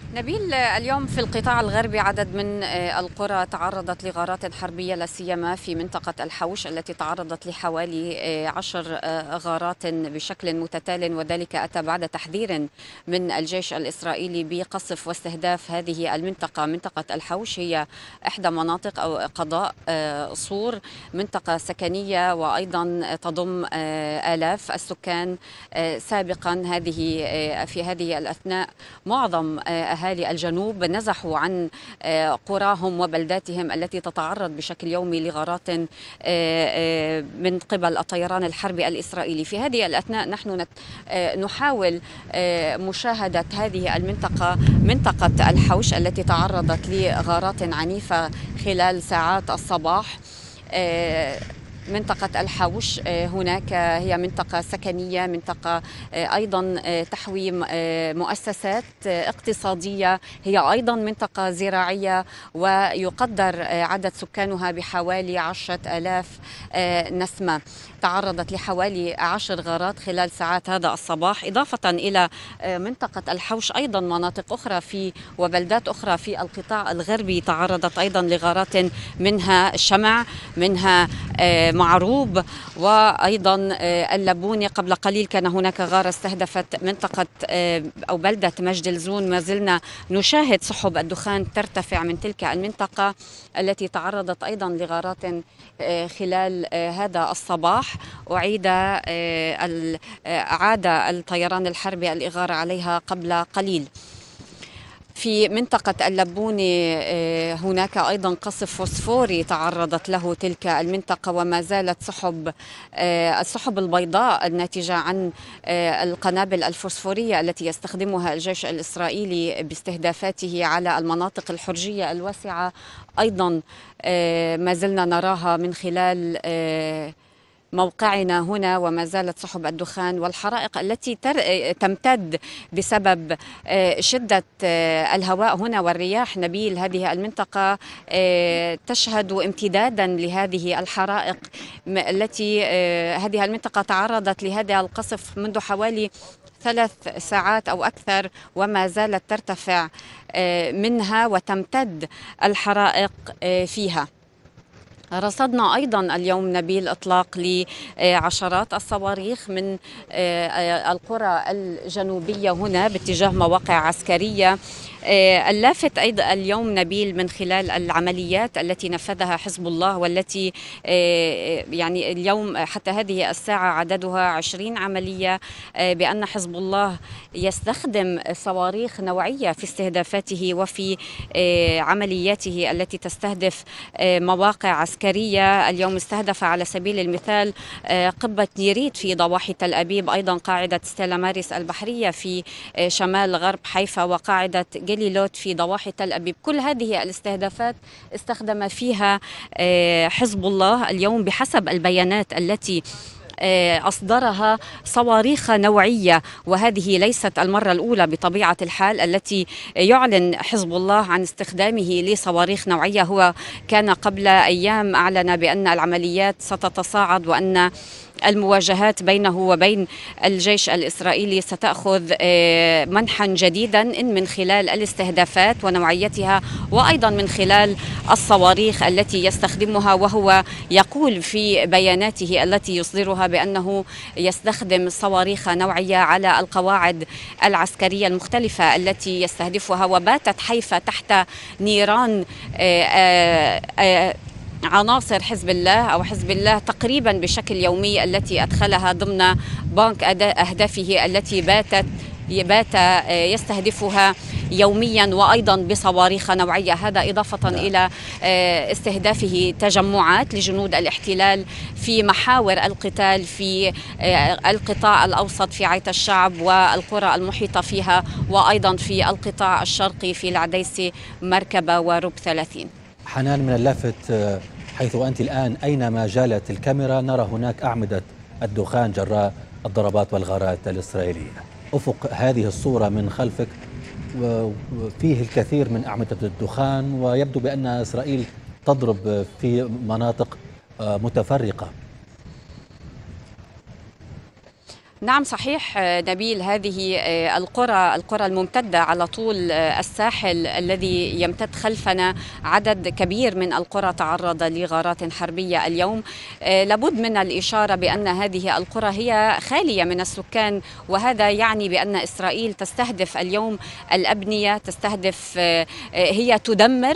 نبيل، اليوم في القطاع الغربي عدد من القرى تعرضت لغارات حربية، لا سيما في منطقة الحوش التي تعرضت لحوالي 10 غارات بشكل متتال، وذلك أتى بعد تحذير من الجيش الإسرائيلي بقصف واستهداف هذه المنطقة. منطقة الحوش هي إحدى مناطق أو قضاء صور، منطقة سكنية وأيضا تضم آلاف السكان. سابقا في هذه الأثناء معظم أهالي الجنوب نزحوا عن قراهم وبلداتهم التي تتعرض بشكل يومي لغارات من قبل الطيران الحربي الإسرائيلي. في هذه الأثناء نحن نحاول مشاهدة هذه المنطقة، منطقة الحوش التي تعرضت لغارات عنيفة خلال ساعات الصباح. منطقة الحوش هناك هي منطقة سكنية، منطقة أيضا تحوي مؤسسات اقتصادية، هي أيضا منطقة زراعية، ويقدر عدد سكانها بحوالي 10,000 نسمة. تعرضت لحوالي 10 غارات خلال ساعات هذا الصباح، إضافة إلى منطقة الحوش أيضا مناطق أخرى وبلدات أخرى في القطاع الغربي تعرضت أيضا لغارات، منها شمع، منها معروب، وأيضا اللبوني. قبل قليل كان هناك غارة استهدفت منطقة أو بلدة مجد الزون. ما زلنا نشاهد سحب الدخان ترتفع من تلك المنطقة التي تعرضت أيضا لغارات خلال هذا الصباح. عاد الطيران الحربي الإغارة عليها قبل قليل. في منطقة اللبوني هناك أيضا قصف فوسفوري تعرضت له تلك المنطقة، وما زالت السحب البيضاء الناتجة عن القنابل الفوسفورية التي يستخدمها الجيش الإسرائيلي باستهدافاته على المناطق الحرجية الواسعة أيضا ما زلنا نراها من خلال موقعنا هنا. وما زالت سحب الدخان والحرائق التي تمتد بسبب شدة الهواء هنا والرياح. نبيل، هذه المنطقة تشهد امتدادا لهذه الحرائق التي هذه المنطقة تعرضت لهذا القصف منذ حوالي 3 ساعات أو أكثر، وما زالت ترتفع منها وتمتد الحرائق فيها. رصدنا أيضا اليوم نبيل إطلاق لعشرات الصواريخ من القرى الجنوبية هنا باتجاه مواقع عسكرية. اللافت أيضا اليوم نبيل من خلال العمليات التي نفذها حزب الله، والتي يعني اليوم حتى هذه الساعة عددها 20 عملية، بأن حزب الله يستخدم صواريخ نوعية في استهدافاته وفي عملياته التي تستهدف مواقع عسكرية. اليوم استهدف على سبيل المثال قبة نيريت في ضواحي تل أبيب، أيضا قاعدة ستيلا ماريس البحرية في شمال غرب حيفا، وقاعدة جليلوت في ضواحي تل أبيب. كل هذه الاستهدافات استخدم فيها حزب الله اليوم بحسب البيانات التي أصدرها صواريخ نوعية، وهذه ليست المرة الأولى بطبيعة الحال التي يعلن حزب الله عن استخدامه لصواريخ نوعية. هو كان قبل أيام أعلن بأن العمليات ستتصاعد، وأن المواجهات بينه وبين الجيش الإسرائيلي ستأخذ منحا جديدا، إن من خلال الاستهدافات ونوعيتها، وأيضا من خلال الصواريخ التي يستخدمها. وهو يقول في بياناته التي يصدرها بأنه يستخدم صواريخ نوعية على القواعد العسكرية المختلفة التي يستهدفها. وباتت حيفا تحت نيران عناصر حزب الله أو حزب الله تقريبا بشكل يومي، التي أدخلها ضمن بنك أهدافه التي بات يستهدفها يوميا، وأيضا بصواريخ نوعية. هذا إضافة إلى استهدافه تجمعات لجنود الاحتلال في محاور القتال في القطاع الأوسط في عيت الشعب والقرى المحيطة فيها، وأيضا في القطاع الشرقي في العديسي، مركبة ورب 30. حنان، من اللافت حيث أنت الآن أينما جالت الكاميرا نرى هناك أعمدة الدخان جراء الضربات والغارات الإسرائيلية. أفق هذه الصورة من خلفك فيه الكثير من أعمدة الدخان، ويبدو بأن إسرائيل تضرب في مناطق متفرقة. نعم صحيح نبيل، هذه القرى الممتدة على طول الساحل الذي يمتد خلفنا، عدد كبير من القرى تعرض لغارات حربية اليوم. لابد من الإشارة بأن هذه القرى هي خالية من السكان، وهذا يعني بأن إسرائيل تستهدف اليوم الأبنية، تستهدف هي تدمر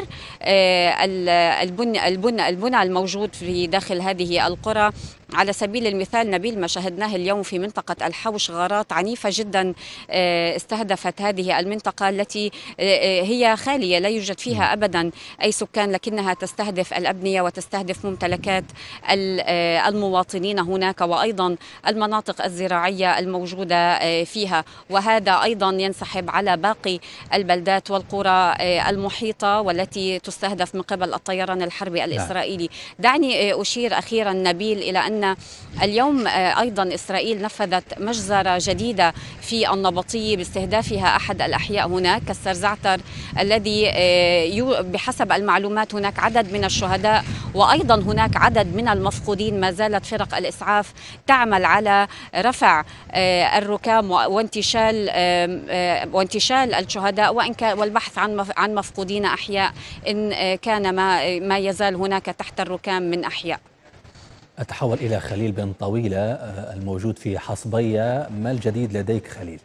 البنى الموجود في داخل هذه القرى. على سبيل المثال نبيل، ما شاهدناه اليوم في منطقة الحوش غارات عنيفة جدا استهدفت هذه المنطقة التي هي خالية لا يوجد فيها أبدا أي سكان، لكنها تستهدف الأبنية وتستهدف ممتلكات المواطنين هناك، وأيضا المناطق الزراعية الموجودة فيها، وهذا أيضا ينسحب على باقي البلدات والقرى المحيطة والتي تستهدف من قبل الطيران الحربي الإسرائيلي. دعني أشير أخيرا نبيل إلى أن اليوم أيضا إسرائيل نفذت مجزرة جديدة في النبطية باستهدافها أحد الأحياء هناك كالسرزعتر، الذي بحسب المعلومات هناك عدد من الشهداء، وأيضا هناك عدد من المفقودين. ما زالت فرق الإسعاف تعمل على رفع الركام وانتشال الشهداء والبحث عن مفقودين أحياء إن كان ما يزال هناك تحت الركام من أحياء. أتحول إلى خليل بن طويلة الموجود في حصبية. ما الجديد لديك خليل؟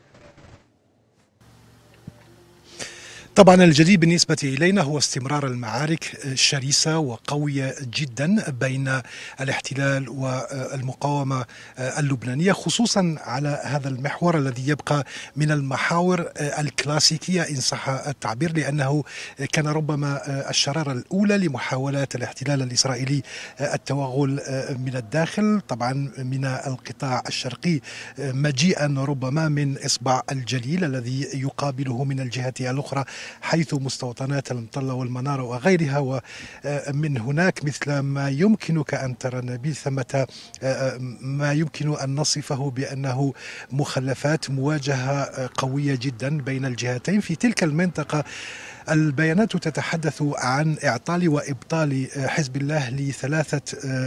طبعا الجديد بالنسبة إلينا هو استمرار المعارك الشرسة وقوية جدا بين الاحتلال والمقاومة اللبنانية، خصوصا على هذا المحور الذي يبقى من المحاور الكلاسيكية إن صح التعبير، لأنه كان ربما الشرارة الأولى لمحاولات الاحتلال الإسرائيلي التوغل من الداخل، طبعا من القطاع الشرقي، مجيئا ربما من إصبع الجليل الذي يقابله من الجهة الأخرى حيث مستوطنات المطلة والمنارة وغيرها. ومن هناك مثل ما يمكنك أن ترى نبيل ثمة ما يمكن أن نصفه بأنه مخلفات، مواجهة قوية جدا بين الجهتين في تلك المنطقة. البيانات تتحدث عن إعطال وإبطال حزب الله لثلاث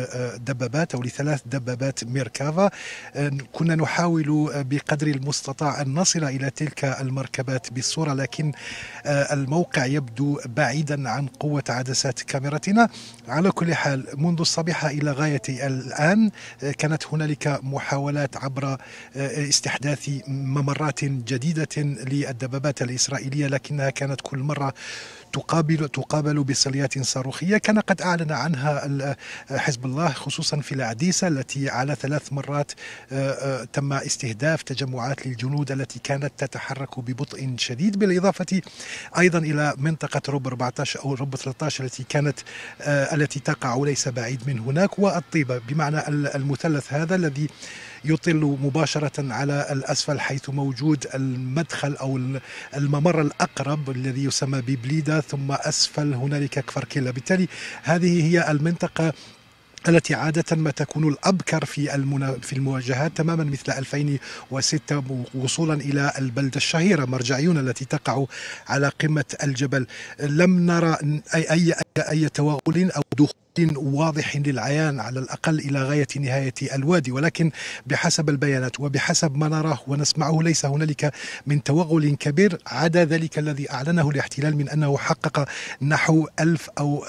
دبابات ميركافا. كنا نحاول بقدر المستطاع أن نصل إلى تلك المركبات بالصورة، لكن الموقع يبدو بعيدا عن قوة عدسات كاميرتنا. على كل حال منذ الصباح إلى غاية الآن كانت هنالك محاولات عبر استحداث ممرات جديدة للدبابات الإسرائيلية، لكنها كانت كل مرة تقابل بصليات صاروخية. كان قد أعلن عنها حزب الله خصوصا في العديسة، التي على 3 مرات تم استهداف تجمعات للجنود التي كانت تتحرك ببطء شديد، بالإضافة أيضا إلى منطقة رب 14 أو رب 13 التي تقع ليس بعيد من هناك، والطيبة، بمعنى المثلث هذا الذي يطل مباشرة على الأسفل حيث موجود المدخل أو الممر الأقرب الذي يسمى ببليدة، ثم أسفل هنالك كفر بالتالي هذه هي المنطقة التي عادة ما تكون الأبكر في المواجهات، تماما مثل 2006 وصولا إلى البلدة الشهيرة مرجعيون التي تقع على قمة الجبل. لم نرى أي توغل أو دخول واضح للعيان على الأقل إلى غاية نهاية الوادي، ولكن بحسب البيانات وبحسب ما نراه ونسمعه ليس هنالك من توغل كبير، عدا ذلك الذي أعلنه الاحتلال من أنه حقق نحو 1000 أو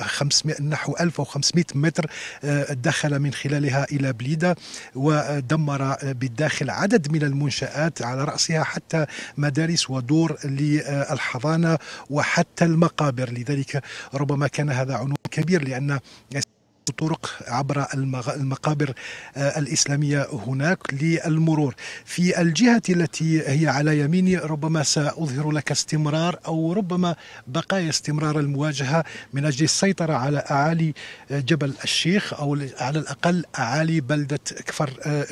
1500 متر دخل من خلالها إلى بليدة، ودمر بالداخل عدد من المنشآت على رأسها حتى مدارس ودور للحضانة وحتى المقابر. لذلك ربما كان هذا عنوان كبير، لأن طرق عبر المقابر الإسلامية هناك للمرور. في الجهة التي هي على يميني ربما سأظهر لك استمرار أو ربما بقايا استمرار المواجهة من أجل السيطرة على أعالي جبل الشيخ، أو على الأقل أعالي بلدة كفر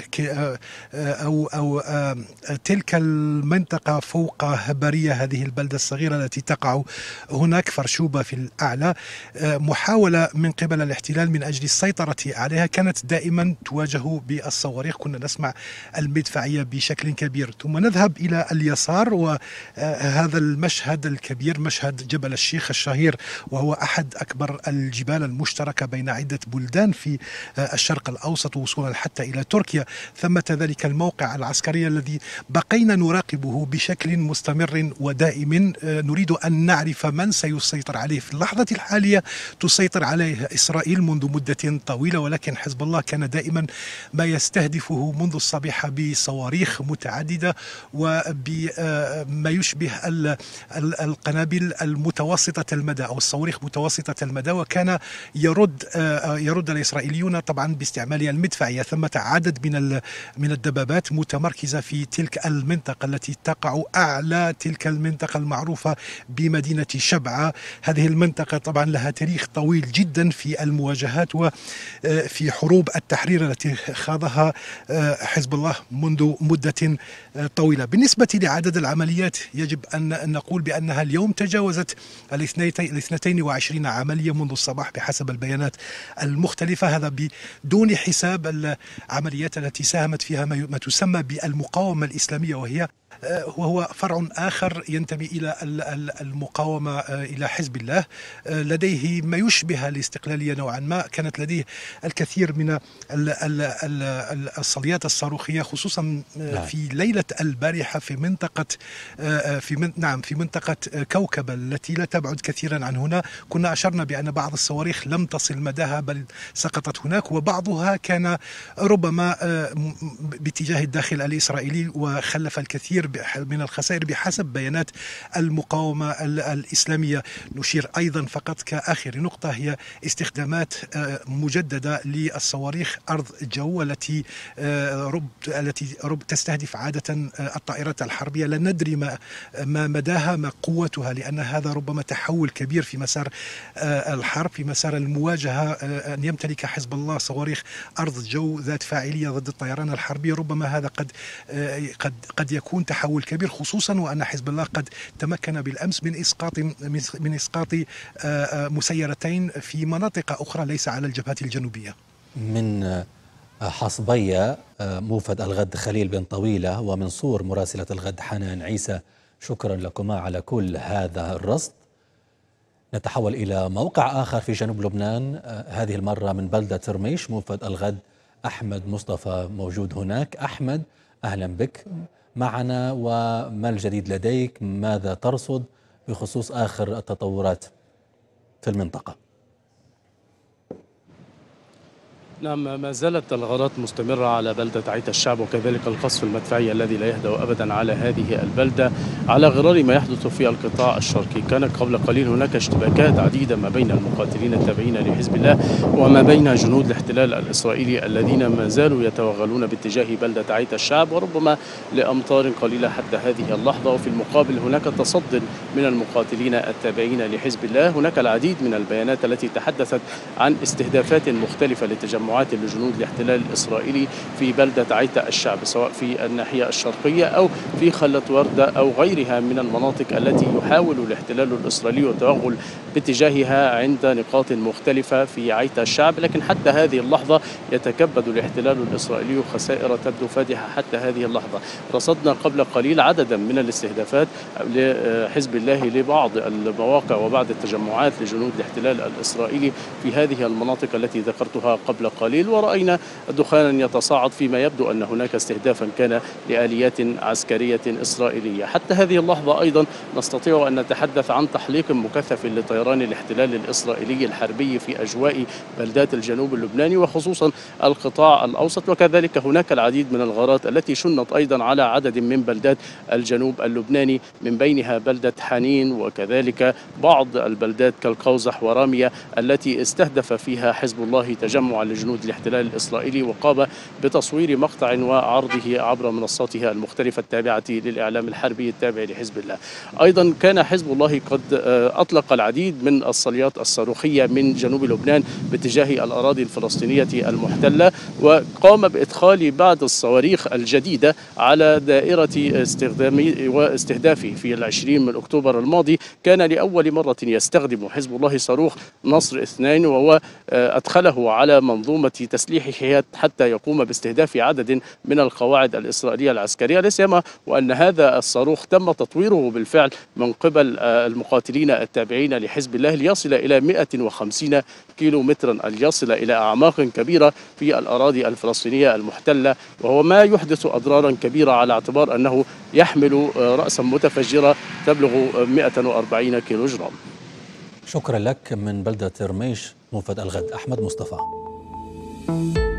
أو تلك المنطقة فوق هبرية، هذه البلدة الصغيرة التي تقع هناك، فرشوبة في الأعلى. محاولة من قبل الاحتلال من من أجل السيطرة عليها كانت دائما تواجه بالصواريخ. كنا نسمع المدفعية بشكل كبير. ثم نذهب إلى اليسار، وهذا المشهد الكبير مشهد جبل الشيخ الشهير، وهو أحد أكبر الجبال المشتركة بين عدة بلدان في الشرق الأوسط وصولا حتى إلى تركيا. ثمة ذلك الموقع العسكري الذي بقينا نراقبه بشكل مستمر ودائم. نريد أن نعرف من سيسيطر عليه. في اللحظة الحالية تسيطر عليه إسرائيل منذ مدة طويلة، ولكن حزب الله كان دائما ما يستهدفه منذ الصبيحة بصواريخ متعددة وبما يشبه القنابل المتوسطة المدى أو الصواريخ متوسطة المدى، وكان يرد الإسرائيليون طبعا باستعمال المدفعية. ثمة عدد من الدبابات متمركزة في تلك المنطقة التي تقع أعلى تلك المنطقة المعروفة بمدينة شبعة. هذه المنطقة طبعا لها تاريخ طويل جدا في المواجهات وفي حروب التحرير التي خاضها حزب الله منذ مدة طويلة. بالنسبة لعدد العمليات يجب أن نقول بأنها اليوم تجاوزت 22 عملية منذ الصباح بحسب البيانات المختلفة. هذا بدون حساب العمليات التي ساهمت فيها ما تسمى بالمقاومة الإسلامية، وهو فرع آخر ينتمي إلى المقاومة إلى حزب الله، لديه ما يشبه الاستقلالية نوعا ما. كانت لديه الكثير من الصليات الصاروخية، خصوصا في ليلة البارحة في منطقة كوكب التي لا تبعد كثيرا عن هنا. كنا أشرنا بأن بعض الصواريخ لم تصل مداها بل سقطت هناك، وبعضها كان ربما باتجاه الداخل الإسرائيلي وخلف الكثير من الخسائر بحسب بيانات المقاومة الإسلامية. نشير أيضا فقط كآخر نقطة هي استخدامات مجددة للصواريخ أرض جو التي تستهدف عادة الطائرات الحربية. لا ندري ما مداها ما قوتها، لأن هذا ربما تحول كبير في مسار الحرب، في مسار المواجهة. أن يمتلك حزب الله صواريخ أرض جو ذات فاعلية ضد الطيران الحربي، ربما هذا قد يكون تحول كبير، خصوصا وأن حزب الله قد تمكن بالأمس من إسقاط مسيرتين في مناطق أخرى ليس على الجبهة الجنوبية. من حصبية موفد الغد خليل بن طويلة، ومن صور مراسلة الغد حنان عيسى، شكرا لكما على كل هذا الرصد. نتحول إلى موقع آخر في جنوب لبنان، هذه المرة من بلدة رميش. موفد الغد أحمد مصطفى موجود هناك. أحمد، أهلا بك معنا، وما الجديد لديك؟ ماذا ترصد بخصوص آخر التطورات في المنطقة؟ نعم، ما زالت الغارات مستمرة على بلدة عيت الشعب، وكذلك القصف المدفعي الذي لا يهدأ أبدا على هذه البلدة على غرار ما يحدث في القطاع الشرقي. كان قبل قليل هناك اشتباكات عديدة ما بين المقاتلين التابعين لحزب الله وما بين جنود الاحتلال الإسرائيلي الذين ما زالوا يتوغلون باتجاه بلدة عيت الشعب، وربما لأمطار قليلة حتى هذه اللحظة. وفي المقابل هناك تصد من المقاتلين التابعين لحزب الله. هناك العديد من البيانات التي تحدثت عن استهدافات مختلفة لتجمعات لجنود الاحتلال الإسرائيلي في بلدة عيت الشعب، سواء في الناحية الشرقية أو في خلة وردة أو غيرها من المناطق التي يحاول الاحتلال الإسرائيلي التوغل باتجاهها عند نقاط مختلفة في عيت الشعب. لكن حتى هذه اللحظة يتكبد الاحتلال الإسرائيلي خسائر تبدو فادحة حتى هذه اللحظة. رصدنا قبل قليل عددا من الاستهدافات لحزب الله لبعض المواقع وبعض التجمعات لجنود الاحتلال الإسرائيلي في هذه المناطق التي ذكرتها قبل قليل، ورأينا دخانا يتصاعد فيما يبدو أن هناك استهدافا كان لآليات عسكرية إسرائيلية. حتى هذه اللحظة أيضا نستطيع أن نتحدث عن تحليق مكثف لطيران الاحتلال الإسرائيلي الحربي في أجواء بلدات الجنوب اللبناني وخصوصا القطاع الأوسط. وكذلك هناك العديد من الغارات التي شنت أيضا على عدد من بلدات الجنوب اللبناني، من بينها بلدة حنين وكذلك بعض البلدات كالقوزح ورامية التي استهدف فيها حزب الله تجمع لجنود جنود الاحتلال الإسرائيلي، وقام بتصوير مقطع وعرضه عبر منصاتها المختلفة التابعة للإعلام الحربي التابع لحزب الله. أيضا كان حزب الله قد أطلق العديد من الصليات الصاروخية من جنوب لبنان باتجاه الأراضي الفلسطينية المحتلة، وقام بإدخال بعض الصواريخ الجديدة على دائرة استخدام واستهدافه في 20 من أكتوبر الماضي. كان لأول مرة يستخدم حزب الله صاروخ نصر 2، وهو أدخله على منظومة تسليحه حتى يقوم باستهداف عدد من القواعد الإسرائيلية العسكرية، لا سيما وأن هذا الصاروخ تم تطويره بالفعل من قبل المقاتلين التابعين لحزب الله ليصل إلى 150 كيلومترا، ليصل إلى أعماق كبيرة في الأراضي الفلسطينية المحتلة، وهو ما يحدث أضرارا كبيرة على اعتبار أنه يحمل رأسا متفجرة تبلغ 140 كيلوغرام. شكرا لك من بلدة رميش موفد الغد أحمد مصطفى.